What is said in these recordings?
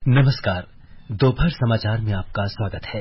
नमस्कार। दोपहर समाचार में आपका स्वागत है।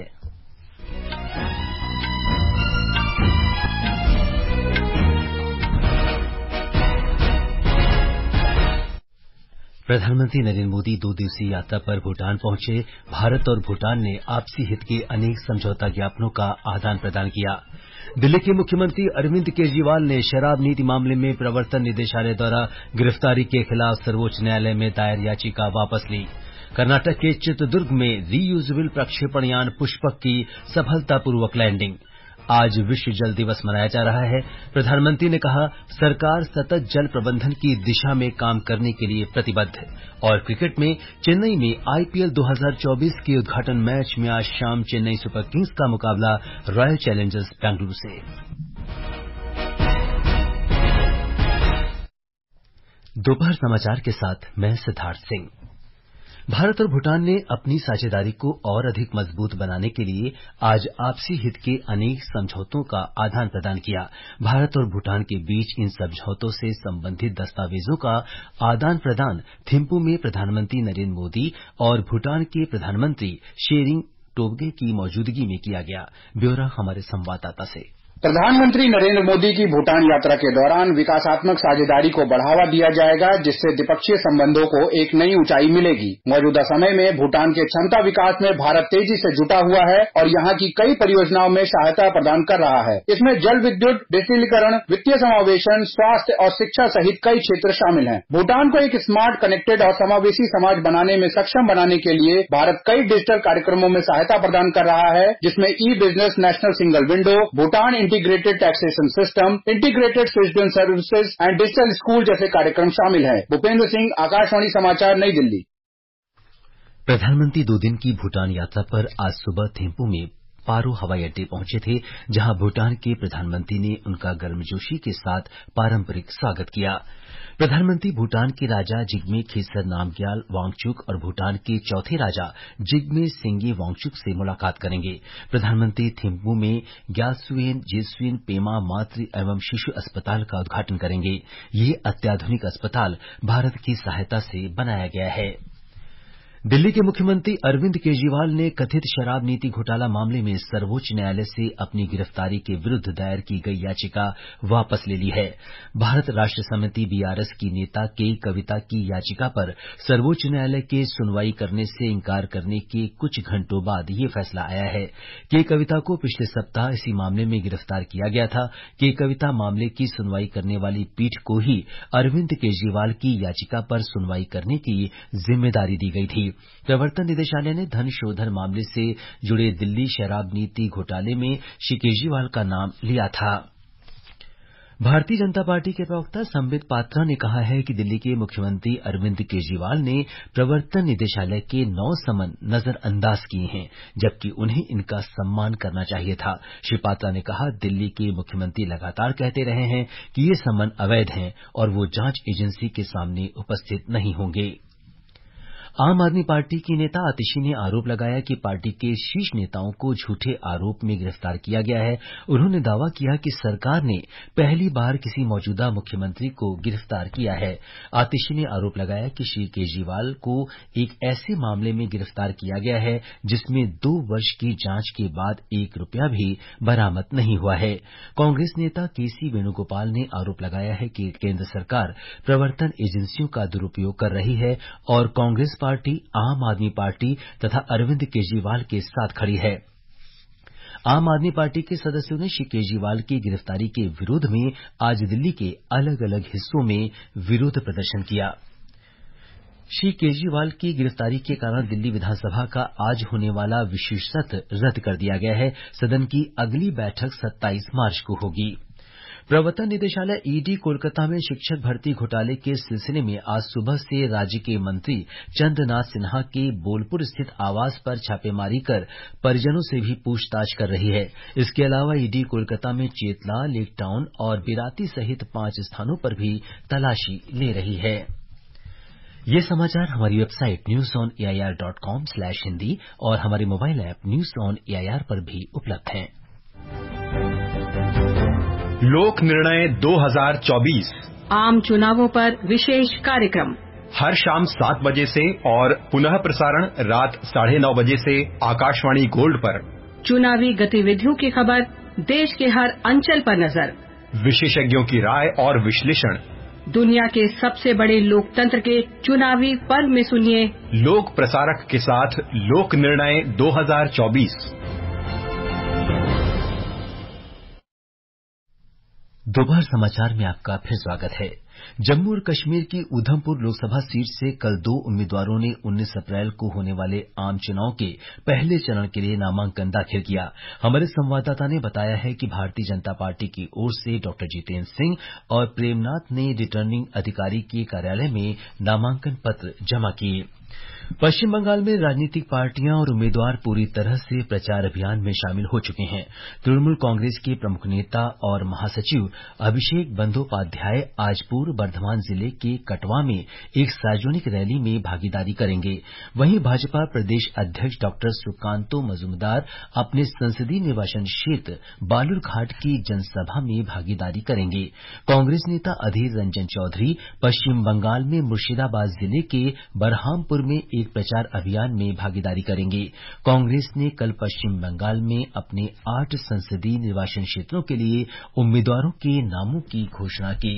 प्रधानमंत्री नरेंद्र मोदी 2 दिवसीय यात्रा पर भूटान पहुंचे। भारत और भूटान ने आपसी हित के अनेक समझौता ज्ञापनों का आदान प्रदान किया। दिल्ली के मुख्यमंत्री अरविंद केजरीवाल ने शराब नीति मामले में प्रवर्तन निदेशालय द्वारा गिरफ्तारी के खिलाफ सर्वोच्च न्यायालय में दायर याचिका वापस ली। कर्नाटक के चित्रदुर्ग में रीयूजेबल प्रक्षेपण यान पुष्पक की सफलतापूर्वक लैंडिंग। आज विश्व जल दिवस मनाया जा रहा है। प्रधानमंत्री ने कहा, सरकार सतत जल प्रबंधन की दिशा में काम करने के लिए प्रतिबद्ध। और क्रिकेट में चेन्नई में आईपीएल 2024 के उद्घाटन मैच में आज शाम चेन्नई सुपर किंग्स का मुकाबला रॉयल चैलेंजर्स बेंगलुरु से। दोपहर समाचार के साथ मैं सिद्धार्थ सिंह। भारत और भूटान ने अपनी साझेदारी को और अधिक मजबूत बनाने के लिए आज आपसी हित के अनेक समझौतों का आदान प्रदान किया। भारत और भूटान के बीच इन समझौतों से संबंधित दस्तावेजों का आदान प्रदान थिम्पू में प्रधानमंत्री नरेंद्र मोदी और भूटान के प्रधानमंत्री शेरिंग टोब्गे की मौजूदगी में किया गया। ब्यौरा हमारे संवाददाता से। प्रधानमंत्री नरेंद्र मोदी की भूटान यात्रा के दौरान विकासात्मक साझेदारी को बढ़ावा दिया जाएगा, जिससे द्विपक्षीय संबंधों को एक नई ऊंचाई मिलेगी। मौजूदा समय में भूटान के क्षमता विकास में भारत तेजी से जुटा हुआ है और यहाँ की कई परियोजनाओं में सहायता प्रदान कर रहा है। इसमें जल विद्युत, डिजिटलीकरण, वित्तीय समावेशन, स्वास्थ्य और शिक्षा सहित कई क्षेत्र शामिल हैं। भूटान को एक स्मार्ट, कनेक्टेड और समावेशी समाज बनाने में सक्षम बनाने के लिए भारत कई डिजिटल कार्यक्रमों में सहायता प्रदान कर रहा है, जिसमें E business national single window, Bhutan integrated taxation system, integrated citizen services and digital school जैसे कार्यक्रम शामिल हैं। भूपेंद्र सिंह, आकाशवाणी समाचार, नई दिल्ली। प्रधानमंत्री 2 दिन की भूटान यात्रा पर आज सुबह थिम्पू में पारो हवाई अड्डे पहुंचे थे, जहां भूटान के प्रधानमंत्री ने उनका गर्मजोशी के साथ पारंपरिक स्वागत किया। प्रधानमंत्री भूटान के राजा जिग्मे खेसर नामग्याल वांगचुक और भूटान के चौथे राजा जिग्मे सिंगे वांगचुक से मुलाकात करेंगे। प्रधानमंत्री थिम्पू में ग्यालसुएन जेसुएन पेमा मातृ एवं शिशु अस्पताल का उद्घाटन करेंगे। ये अत्याधुनिक अस्पताल भारत की सहायता से बनाया गया है। दिल्ली के मुख्यमंत्री अरविंद केजरीवाल ने कथित शराब नीति घोटाला मामले में सर्वोच्च न्यायालय से अपनी गिरफ्तारी के विरुद्ध दायर की गई याचिका वापस ले ली है। भारत राष्ट्र समिति बीआरएस की नेता के कविता की याचिका पर सर्वोच्च न्यायालय के सुनवाई करने से इंकार करने के कुछ घंटों बाद ये फैसला आया है। के कविता को पिछले सप्ताह इसी मामले में गिरफ्तार किया गया था। के कविता मामले की सुनवाई करने वाली पीठ को ही अरविंद केजरीवाल की याचिका पर सुनवाई करने की जिम्मेदारी दी गई थी। प्रवर्तन निदेशालय ने धन शोधन मामले से जुड़े दिल्ली शराब नीति घोटाले में श्री केजरीवाल का नाम लिया था। भारतीय जनता पार्टी के प्रवक्ता संबित पात्रा ने कहा है कि दिल्ली के मुख्यमंत्री अरविंद केजरीवाल ने प्रवर्तन निदेशालय के 9 समन नजरअंदाज किए हैं, जबकि उन्हें इनका सम्मान करना चाहिए था। श्री पात्रा ने कहा, दिल्ली के मुख्यमंत्री लगातार कहते रहे हैं कि ये समन अवैध हैं और वो जांच एजेंसी के सामने उपस्थित नहीं होंगे। आम आदमी पार्टी की नेता आतिशी ने आरोप लगाया कि पार्टी के शीर्ष नेताओं को झूठे आरोप में गिरफ्तार किया गया है। उन्होंने दावा किया कि सरकार ने पहली बार किसी मौजूदा मुख्यमंत्री को गिरफ्तार किया है। आतिशी ने आरोप लगाया कि श्री केजरीवाल को एक ऐसे मामले में गिरफ्तार किया गया है जिसमें 2 वर्ष की जांच के बाद 1 रुपया भी बरामद नहीं हुआ है। कांग्रेस नेता केसी वेणुगोपाल ने आरोप लगाया है कि केंद्र सरकार प्रवर्तन एजेंसियों का दुरुपयोग कर रही है और कांग्रेस पार्टी आम आदमी पार्टी तथा अरविंद केजरीवाल के साथ खड़ी है। आम आदमी पार्टी के सदस्यों ने श्री केजरीवाल की गिरफ्तारी के विरोध में आज दिल्ली के अलग अलग हिस्सों में विरोध प्रदर्शन किया। श्री केजरीवाल की गिरफ्तारी के कारण दिल्ली विधानसभा का आज होने वाला विशेष सत्र रद्द कर दिया गया है। सदन की अगली बैठक 27 मार्च को होगी। प्रवर्तन निदेशालय ईडी कोलकाता में शिक्षक भर्ती घोटाले के सिलसिले में आज सुबह से राज्य के मंत्री चंद्रनाथ सिन्हा के बोलपुर स्थित आवास पर छापेमारी कर परिजनों से भी पूछताछ कर रही है। इसके अलावा ईडी कोलकाता में चेतला, लेक टाउन और बिराती सहित 5 स्थानों पर भी तलाशी ले रही है। ये समाचार हमारी वेबसाइट newsonair.com/हिंदी और हमारे mobile app news on AIR पर भी उपलब्ध हैं। लोक निर्णय 2024 आम चुनावों पर विशेष कार्यक्रम हर शाम 7 बजे से और पुनः प्रसारण रात 9:30 बजे से आकाशवाणी गोल्ड पर। चुनावी गतिविधियों की खबर, देश के हर अंचल पर नजर, विशेषज्ञों की राय और विश्लेषण, दुनिया के सबसे बड़े लोकतंत्र के चुनावी पर्व में सुनिए लोक प्रसारक के साथ लोक निर्णय 2024। दोपहर समाचार में आपका फिर स्वागत है। जम्मू और कश्मीर की उधमपुर लोकसभा सीट से कल 2 उम्मीदवारों ने 19 अप्रैल को होने वाले आम चुनाव के पहले चरण के लिए नामांकन दाखिल किया। हमारे संवाददाता ने बताया है कि भारतीय जनता पार्टी की ओर से डॉ जितेंद्र सिंह और प्रेमनाथ ने रिटर्निंग अधिकारी के कार्यालय में नामांकन पत्र जमा किए। पश्चिम बंगाल में राजनीतिक पार्टियां और उम्मीदवार पूरी तरह से प्रचार अभियान में शामिल हो चुके हैं। तृणमूल कांग्रेस के प्रमुख नेता और महासचिव अभिषेक बंदोपाध्याय आज पूर्व बर्धमान जिले के कटवा में एक सार्वजनिक रैली में भागीदारी करेंगे। वहीं भाजपा प्रदेश अध्यक्ष डॉ सुकांतो मजूमदार अपने संसदीय निर्वाचन क्षेत्र बालूरघाट की जनसभा में भागीदारी करेंगे। कांग्रेस नेता अधीर रंजन चौधरी पश्चिम बंगाल में मुर्शिदाबाद जिले के बरहामपुर में एक प्रचार अभियान में भागीदारी करेंगे। कांग्रेस ने कल पश्चिम बंगाल में अपने 8 संसदीय निर्वाचन क्षेत्रों के लिए उम्मीदवारों के नामों की घोषणा की।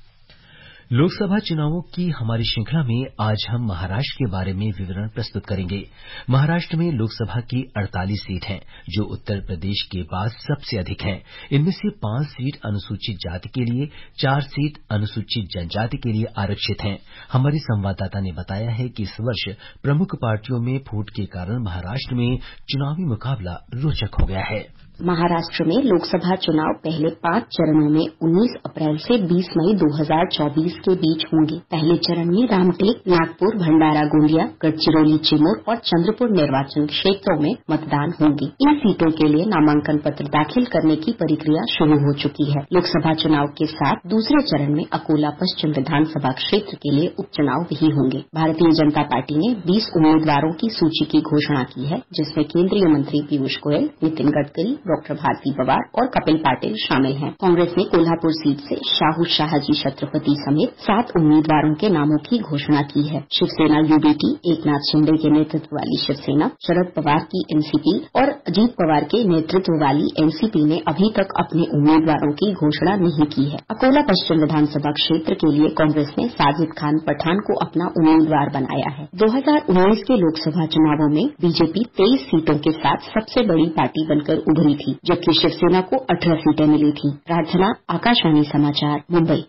लोकसभा चुनावों की हमारी श्रृंखला में आज हम महाराष्ट्र के बारे में विवरण प्रस्तुत करेंगे। महाराष्ट्र में लोकसभा की 48 सीट हैं, जो उत्तर प्रदेश के बाद सबसे अधिक हैं। इनमें से 5 सीट अनुसूचित जाति के लिए, 4 सीट अनुसूचित जनजाति के लिए आरक्षित हैं। हमारे संवाददाता ने बताया है कि इस वर्ष प्रमुख पार्टियों में फूट के कारण महाराष्ट्र में चुनावी मुकाबला रोचक हो गया है। महाराष्ट्र में लोकसभा चुनाव पहले 5 चरणों में 19 अप्रैल से 20 मई 2024 के बीच होंगे। पहले चरण में रामटेक, नागपुर, भंडारा गोंदिया, गढ़चिरौली चिमूर और चंद्रपुर निर्वाचन क्षेत्रों में मतदान होंगे। इन सीटों के लिए नामांकन पत्र दाखिल करने की प्रक्रिया शुरू हो चुकी है। लोकसभा चुनाव के साथ दूसरे चरण में अकोला पश्चिम विधानसभा क्षेत्र के लिए उपचुनाव भी होंगे। भारतीय जनता पार्टी ने 20 उम्मीदवारों की सूची की घोषणा की है, जिसमें केंद्रीय मंत्री पीयूष गोयल, नितिन गडकरी, डॉ भारती पवार और कपिल पाटिल शामिल हैं। कांग्रेस ने कोल्हापुर सीट से शाहू शाहजी छत्रपति समेत 7 उम्मीदवारों के नामों की घोषणा की है। शिवसेना यूबीटी, एकनाथ शिंदे के नेतृत्व वाली शिवसेना, शरद पवार की एनसीपी और अजीत पवार के नेतृत्व वाली एनसीपी ने अभी तक अपने उम्मीदवारों की घोषणा नहीं की है। अकोला पश्चिम विधानसभा क्षेत्र के लिए कांग्रेस ने साजिद खान पठान को अपना उम्मीदवार बनाया है। 2019 के लोकसभा चुनावों में बीजेपी 23 सीटों के साथ सबसे बड़ी पार्टी बनकर उभरी थी, जबकि शिवसेना को 18 सीटें मिली थी। प्रार्थना, आकाशवाणी समाचार, मुंबई।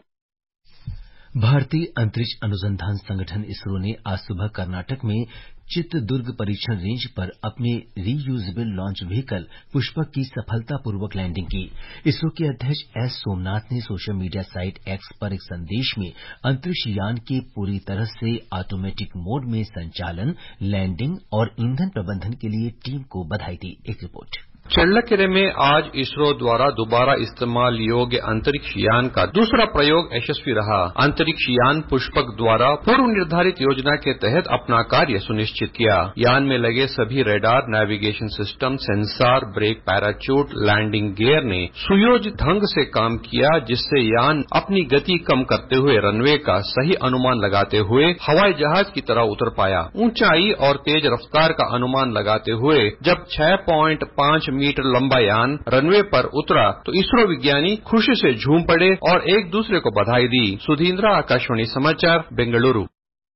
भारतीय अंतरिक्ष अनुसंधान संगठन इसरो ने आज सुबह कर्नाटक में चित्रदुर्ग परीक्षण रेंज पर अपने रीयूजेबल लॉन्च व्हीकल पुष्पक की सफलतापूर्वक लैंडिंग की। इसरो के अध्यक्ष एस सोमनाथ ने सोशल मीडिया साइट एक्स पर एक संदेश में अंतरिक्ष यान के पूरी तरह से ऑटोमेटिक मोड में संचालन, लैंडिंग और ईंधन प्रबंधन के लिए टीम को बधाई दी। एक रिपोर्ट। चಳ್ಳकेरे में आज इसरो द्वारा दोबारा इस्तेमाल योग्य अंतरिक्ष यान का दूसरा प्रयोग यशस्वी रहा। अंतरिक्ष यान पुष्पक द्वारा पूर्व निर्धारित योजना के तहत अपना कार्य सुनिश्चित किया। यान में लगे सभी radar, navigation system, sensor, brake parachute, landing gear ने सुयोजित ढंग से काम किया, जिससे यान अपनी गति कम करते हुए रनवे का सही अनुमान लगाते हुए हवाई जहाज की तरह उतर पाया। ऊंचाई और तेज रफ्तार का अनुमान लगाते हुए जब 6.5 मीटर लंबा यान रनवे पर उतरा तो इसरो विज्ञानी खुशी से झूम पड़े और एक दूसरे को बधाई दी। सुधींद्रा, आकाशवाणी समाचार, बेंगलुरु।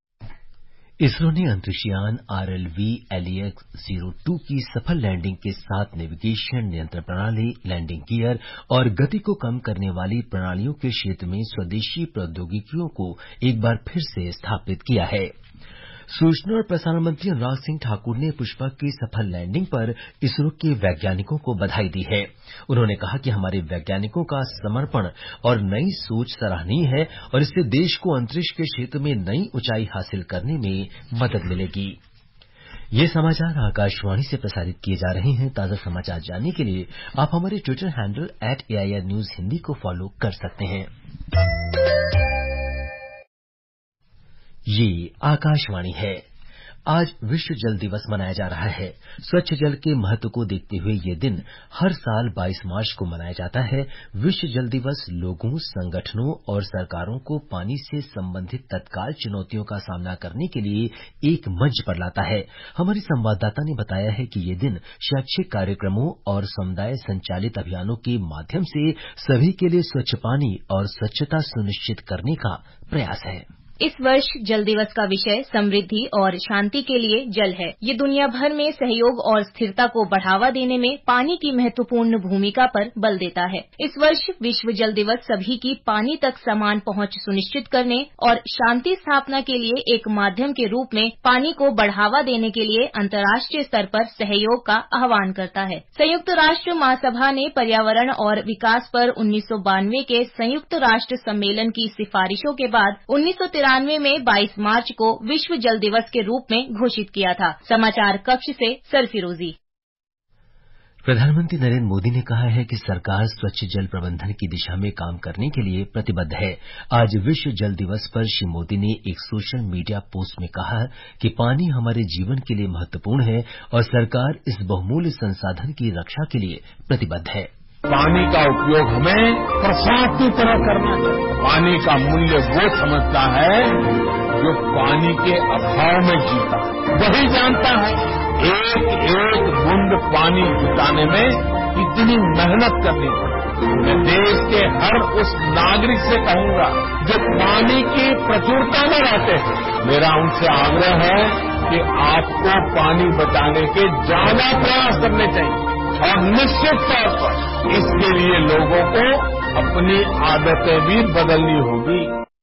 इसरो ने अंतरिक्षयान RLV LEX-02 की सफल लैंडिंग के साथ नेविगेशन, नियंत्रण प्रणाली, लैंडिंग गियर और गति को कम करने वाली प्रणालियों के क्षेत्र में स्वदेशी प्रौद्योगिकियों को एक बार फिर से स्थापित किया है। सूचना और प्रसारण मंत्री अनुराग सिंह ठाकुर ने पुष्पक की सफल लैंडिंग पर इसरो के वैज्ञानिकों को बधाई दी है। उन्होंने कहा कि हमारे वैज्ञानिकों का समर्पण और नई सोच सराहनीय है और इससे देश को अंतरिक्ष के क्षेत्र में नई ऊंचाई हासिल करने में मदद मिलेगी। ये समाचार आकाशवाणी से प्रसारित किए जा रहे हैं। ताजा समाचार जानने के लिए आप हमारे ट्विटर हैंडल @AIR News हिंदी को फॉलो कर सकते हैं। ये आकाशवाणी है। आज विश्व जल दिवस मनाया जा रहा है। स्वच्छ जल के महत्व को देखते हुए ये दिन हर साल 22 मार्च को मनाया जाता है। विश्व जल दिवस लोगों, संगठनों और सरकारों को पानी से संबंधित तत्काल चुनौतियों का सामना करने के लिए एक मंच पर लाता है। हमारी संवाददाता ने बताया है कि ये दिन शैक्षिक कार्यक्रमों और समुदाय संचालित अभियानों के माध्यम से सभी के लिए स्वच्छ पानी और स्वच्छता सुनिश्चित करने का प्रयास है। इस वर्ष जल दिवस का विषय समृद्धि और शांति के लिए जल है। ये दुनिया भर में सहयोग और स्थिरता को बढ़ावा देने में पानी की महत्वपूर्ण भूमिका पर बल देता है। इस वर्ष विश्व जल दिवस सभी की पानी तक समान पहुंच सुनिश्चित करने और शांति स्थापना के लिए एक माध्यम के रूप में पानी को बढ़ावा देने के लिए अंतर्राष्ट्रीय स्तर पर सहयोग का आह्वान करता है। संयुक्त राष्ट्र महासभा ने पर्यावरण और विकास पर 1992 के संयुक्त राष्ट्र सम्मेलन की सिफारिशों के बाद 1993 में 22 मार्च को विश्व जल दिवस के रूप में घोषित किया था। समाचार कक्ष से सरफिरोजी। प्रधानमंत्री नरेंद्र मोदी ने कहा है कि सरकार स्वच्छ जल प्रबंधन की दिशा में काम करने के लिए प्रतिबद्ध है। आज विश्व जल दिवस पर श्री मोदी ने एक सोशल मीडिया पोस्ट में कहा कि पानी हमारे जीवन के लिए महत्वपूर्ण है और सरकार इस बहुमूल्य संसाधन की रक्षा के लिए प्रतिबद्ध है। पानी का उपयोग हमें प्रसाद की तरह करना चाहिए। पानी का मूल्य वो समझता है जो पानी के अभाव में जीता है, वही जानता है एक एक बूंद पानी जुटाने में कितनी मेहनत करनी पड़ती। मैं देश के हर उस नागरिक से कहूंगा जो पानी की प्रचुरता में रहते हैं, मेरा उनसे आग्रह है कि आपको पानी बचाने के ज्यादा प्रयास करने चाहिए और निश्चित तौर पर इसके लिए लोगों को अपनी आदतें भी बदलनी होगी।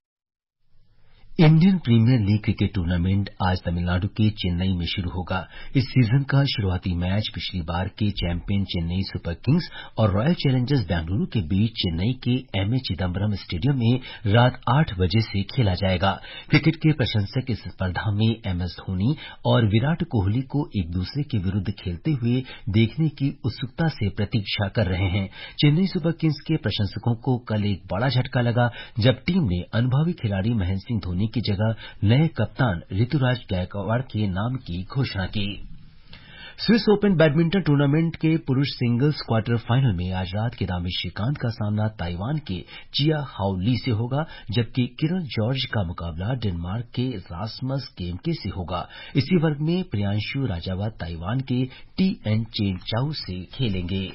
Indian Premier League cricket tournament आज तमिलनाडु के चेन्नई में शुरू होगा। इस सीजन का शुरुआती मैच पिछली बार के चैंपियन चेन्नई सुपर किंग्स और रॉयल चैलेंजर्स बेंगलुरु के बीच चेन्नई के एमए चिदम्बरम स्टेडियम में रात 8 बजे से खेला जाएगा। क्रिकेट के प्रशंसक इस स्पर्धा में एमएस धोनी और विराट कोहली को एक दूसरे के विरुद्ध खेलते हुए देखने की उत्सुकता से प्रतीक्षा कर रहे हैं। चेन्नई सुपर किंग्स के प्रशंसकों को कल एक बड़ा झटका लगा जब टीम ने अनुभवी खिलाड़ी महेंद्र सिंह धोनी की जगह नए कप्तान ऋतुराज गायकवाड़ के नाम की घोषणा की। स्विस ओपन बैडमिंटन टूर्नामेंट के पुरुष सिंगल्स क्वार्टर फाइनल में आज रात किदाम्बी श्रीकांत का सामना ताइवान के चिया हाउ ली से होगा, जबकि किरण जॉर्ज का मुकाबला डेनमार्क के रास्मस केम्के से होगा। इसी वर्ग में प्रियांशु राजावत ताइवान के टीएन चेन चाउ से खेलेंगे।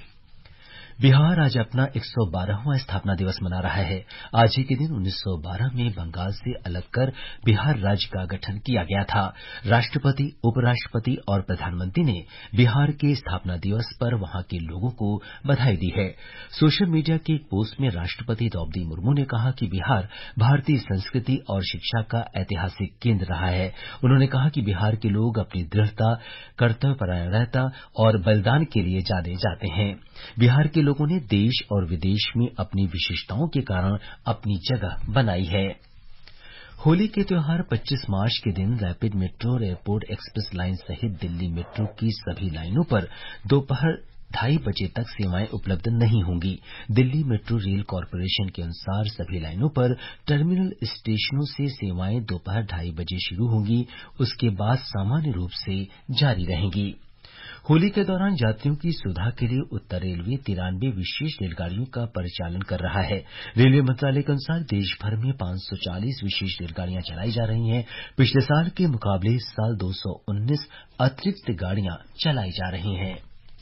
बिहार आज अपना 112वां स्थापना दिवस मना रहा है। आज ही के दिन 1912 में बंगाल से अलग कर बिहार राज्य का गठन किया गया था। राष्ट्रपति, उपराष्ट्रपति और प्रधानमंत्री ने बिहार के स्थापना दिवस पर वहां के लोगों को बधाई दी है। सोशल मीडिया के एक पोस्ट में राष्ट्रपति द्रौपदी मुर्मू ने कहा कि बिहार भारतीय संस्कृति और शिक्षा का ऐतिहासिक केंद्र रहा है। उन्होंने कहा कि बिहार के लोग अपनी दृढ़ता, कर्तव्यपरायणता और बलिदान के लिए जाने जाते हैं। बिहार के लोगों ने देश और विदेश में अपनी विशेषताओं के कारण अपनी जगह बनाई है। होली के त्योहार 25 मार्च के दिन रैपिड मेट्रो और एयरपोर्ट एक्सप्रेस लाइन सहित दिल्ली मेट्रो की सभी लाइनों पर दोपहर 2:30 बजे तक सेवाएं उपलब्ध नहीं होंगी। दिल्ली मेट्रो रेल कॉर्पोरेशन के अनुसार सभी लाइनों पर टर्मिनल स्टेशनों से सेवाएं दोपहर 2:30 बजे शुरू होंगी, उसके बाद सामान्य रूप से जारी रहेंगी। होली के दौरान यात्रियों की सुविधा के लिए उत्तर रेलवे 93 विशेष रेलगाड़ियों का परिचालन कर रहा है। रेलवे मंत्रालय के अनुसार देश भर में 540 विशेष रेलगाड़ियां चलाई जा रही हैं। पिछले साल के मुकाबले इस साल 219 अतिरिक्त गाड़ियां चलाई जा रही हैं।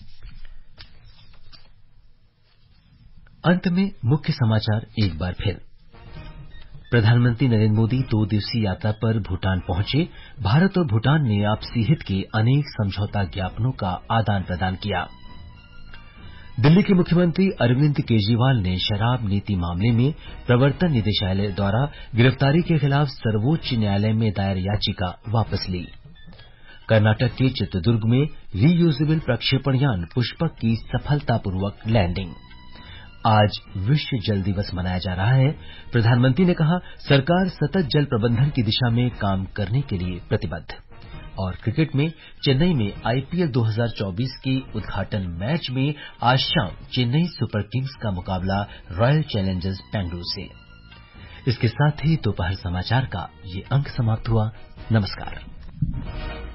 अंत में मुख्य समाचार एक बार फिर। प्रधानमंत्री नरेंद्र मोदी 2 दिवसीय यात्रा पर भूटान पहुंचे। भारत और भूटान ने आपसी हित के अनेक समझौता ज्ञापनों का आदान प्रदान किया। दिल्ली के मुख्यमंत्री अरविंद केजरीवाल ने शराब नीति मामले में प्रवर्तन निदेशालय द्वारा गिरफ्तारी के खिलाफ सर्वोच्च न्यायालय में दायर याचिका वापस ली। कर्नाटक के चित्रदुर्ग में रीयूजेबल प्रक्षेपण यान पुष्पक की सफलतापूर्वक लैंडिंग। आज विश्व जल दिवस मनाया जा रहा है। प्रधानमंत्री ने कहा, सरकार सतत जल प्रबंधन की दिशा में काम करने के लिए प्रतिबद्ध। और क्रिकेट में चेन्नई में आईपीएल 2024 के उद्घाटन मैच में आज शाम चेन्नई सुपर किंग्स का मुकाबला रॉयल चैलेंजर्स बेंगलुरु से। इसके साथ ही दोपहर समाचार का ये अंक समाप्त हुआ। नमस्कार।